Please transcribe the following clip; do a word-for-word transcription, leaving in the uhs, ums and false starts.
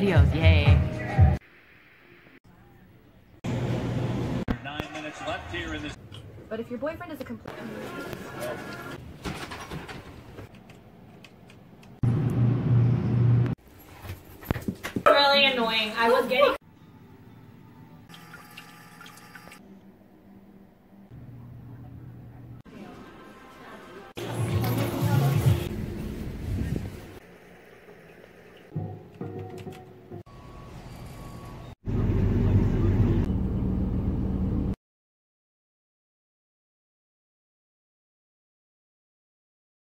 videos, yay. Nine minutes left here in this. But if your boyfriend is a complete... Really annoying. I was getting